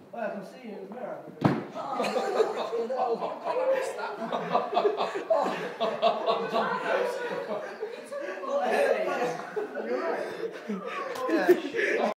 Well, I can see you in the mirror. You're right.